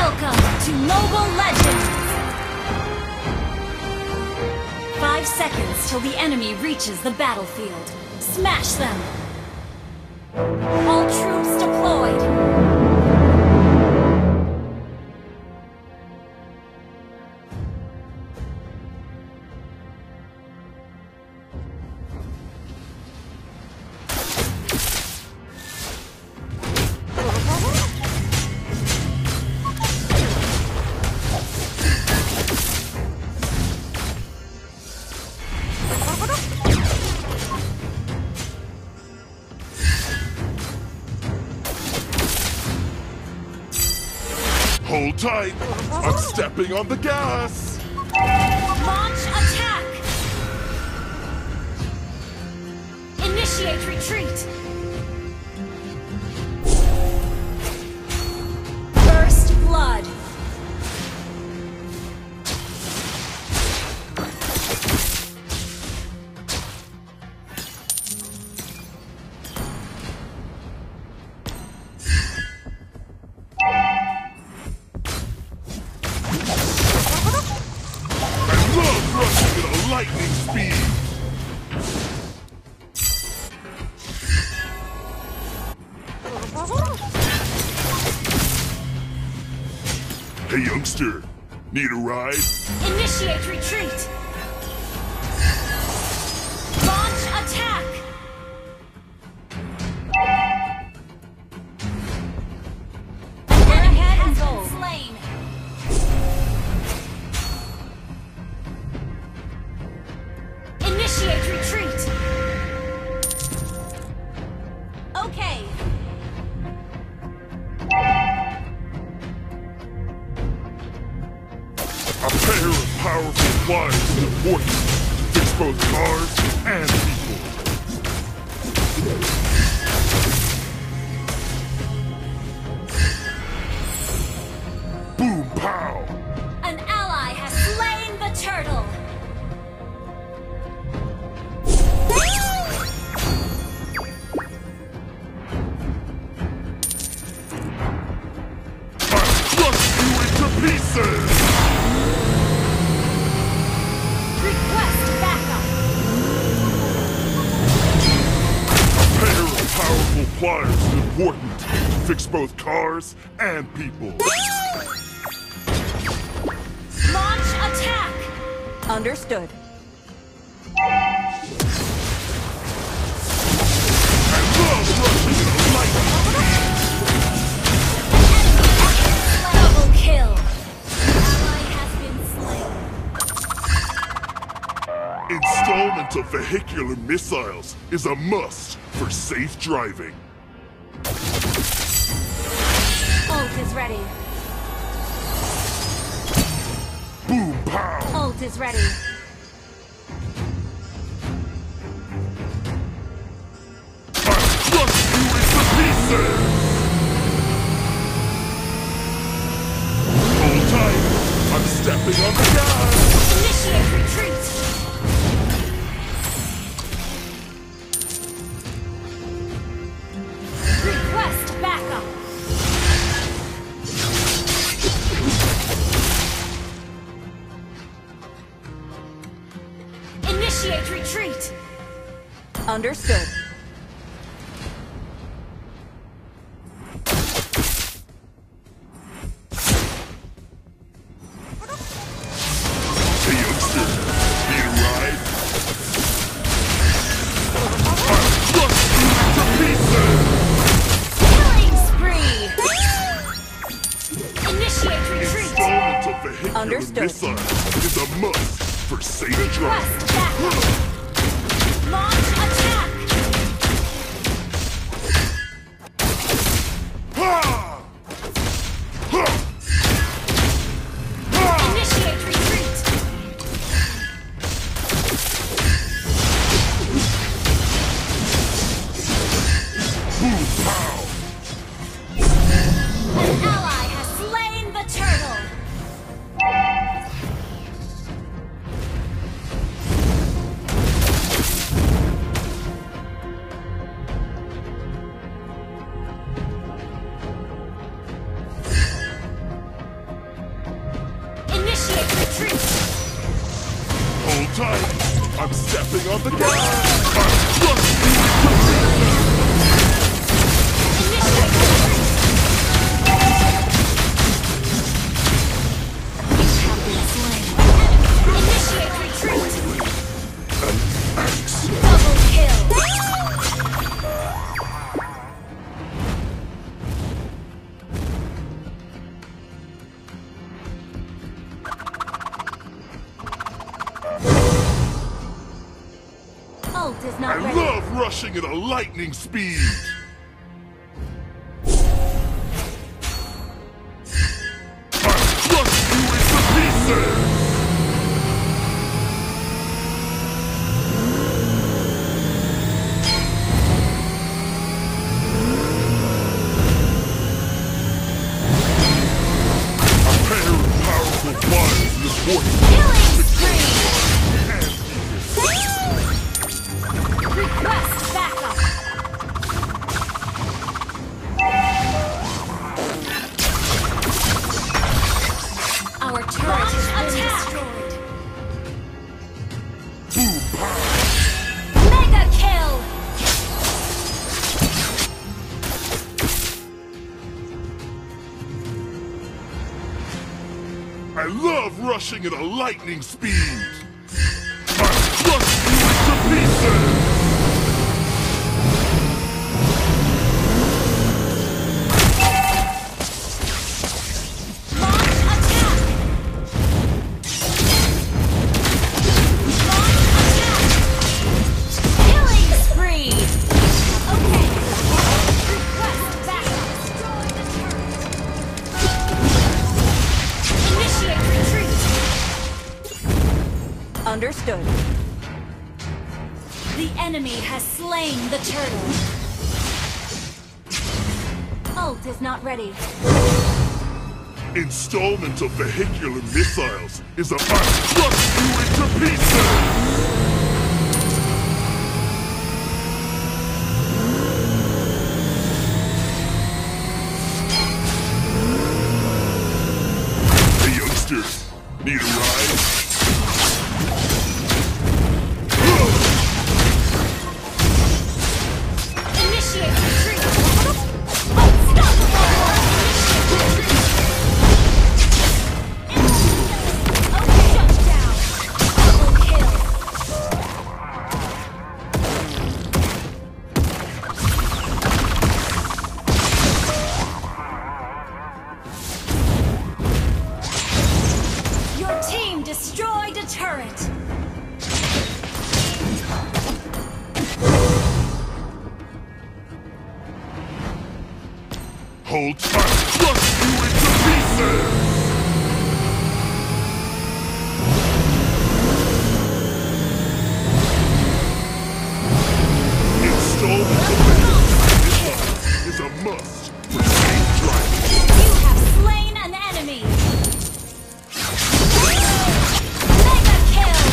Welcome to Mobile Legends! 5 seconds till the enemy reaches the battlefield. Smash them! All troops deployed! Hold tight! I'm stepping on the gas! Launch attack! Initiate retreat! First blood! Lightning speed! Hey youngster, need a ride? Initiate retreat! Launch attack! Enemy has been slain! Initiate retreat! Okay. A pair of powerful pliers is important to fix both cars and people. Boom pow! An ally has slain the turtle! Pieces! Request backup! A pair of powerful pliers is important to fix both cars and people. Launch attack! Understood. I love rushing in a lightning! Double kill! Installment of vehicular missiles is a must for safe driving. Ult is ready. Boom pow! Ult is ready. I crush you into pieces! Hold tight! I'm stepping on the gas! Initiate retreat! Request backup! Initiate retreat! Understood. Hey youngster, need a ride? I crush you into pieces! Killing spree! Initiate retreat! Installment of vehicular Understood. missiles is a must for safe Request driving. backup! Launch attack! Ha! Ha! Ha! Initiate retreat! Boom pow! An ally has slain the turtle! tight! I'm stepping on the gas! I'm crushing you into Initiate retreat! an axe! Double kill! Ult is not I ready. love rushing at a lightning speed! I'm crushing you into pieces! A pair of powerful flyers is important. Killing spree! And Request backup! Our turret has been destroyed. Mega kill! I love rushing at a lightning speed! I'm crushing you into pieces! Launch attack! Launch attack! Killing spree! Okay. Request backup. Destroy the turret. Initiate retreat. Understood. The enemy has slain the turtle. Ult is not ready. Installment of vehicular missiles is about to crush you into pieces! Hey youngsters, need a ride? Initiate retreat. Unstoppable! Shut down. Double kill. Your team destroyed a turret. Hold tight, crush you into pieces! Installment of vehicular missiles is a must for safe driving. You have slain an enemy. Mega kill.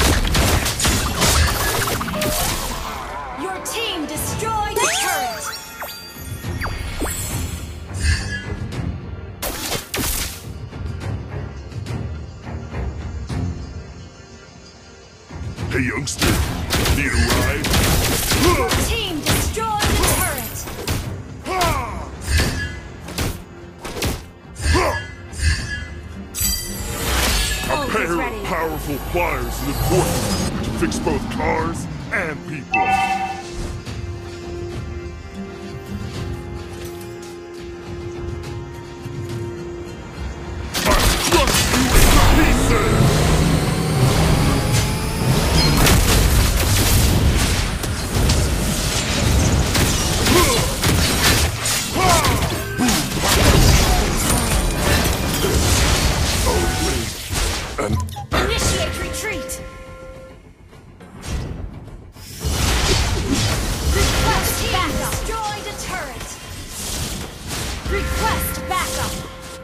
Your team destroyed a turret. Hey youngster, need a ride? Your team destroyed a turret. A Ult is pair ready. of powerful pliers is important to fix both cars and people. I'm crushing you into pieces! Initiate retreat. Request backup. Destroyed a turret. Request backup.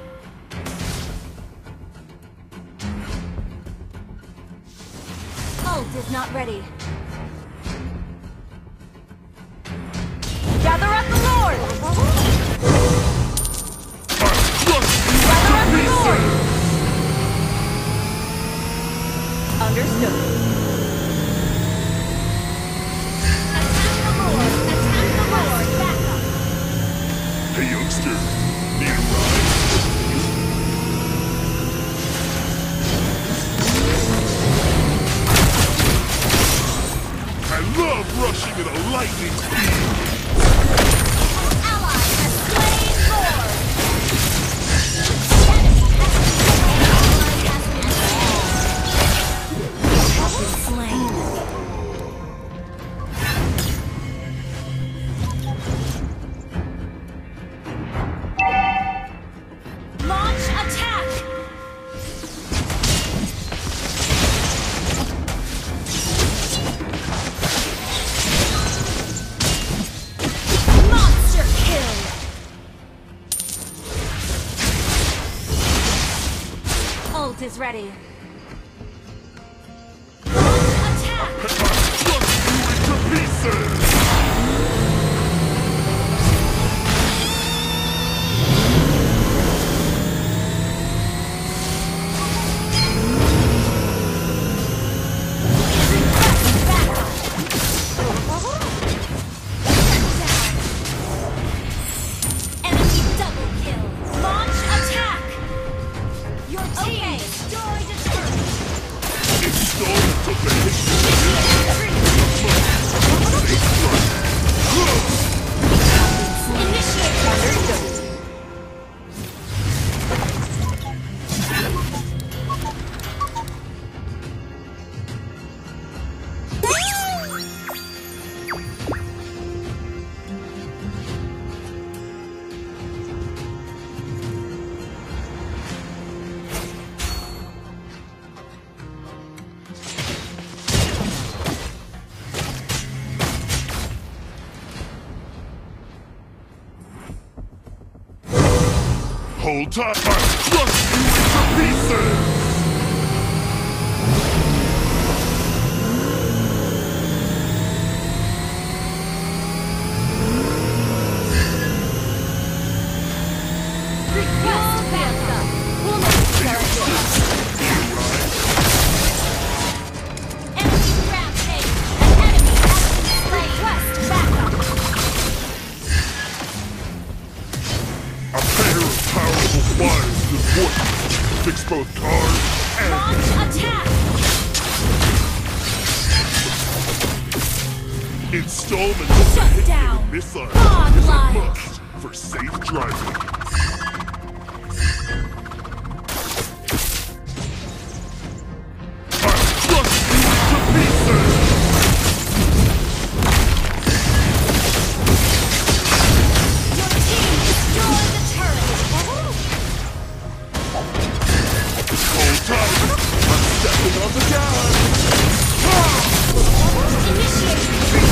Ult is not ready. Gather up the Lord! Understood. lightning speed! Ally has slain Lord! Slain. Launch attack! Monster kill! Ult is ready. Attack! Crush you into pieces! Enemy double kill. Launch attack! Your team destroyed a turret. It's stolen to the hit. Initiate understood. Hold tight, I crush you into pieces! Request backup. We'll make it Enemy rampage. An enemy has been slain. Request backup. A pair of powerful flyers is important to fix both cars and... Launch attack. Installment of the Shut hit down. missile is a Godlike. must for safe driving. I crush you into pieces! Your team destroyed the turret. Hold tight, I'm stepping on the gas! Initiate retreat.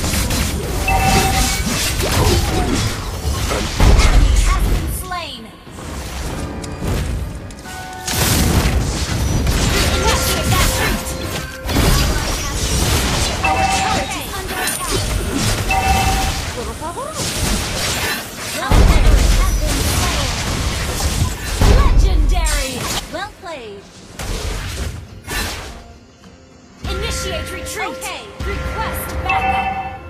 Enemy has been slain. Initiate that retreat. Our turret is under attack. Our enemy has been slain. Legendary. Well played. Initiate retreat. Okay. Request backup.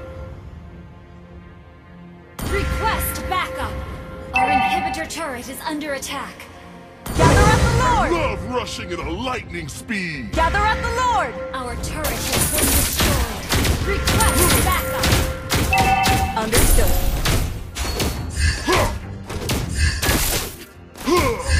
Request backup. Our inhibitor turret is under attack. Gather at the Lord! Love rushing at a lightning speed! Gather at the Lord! Our turret has been destroyed. Request backup. Understood. Huh! Huh!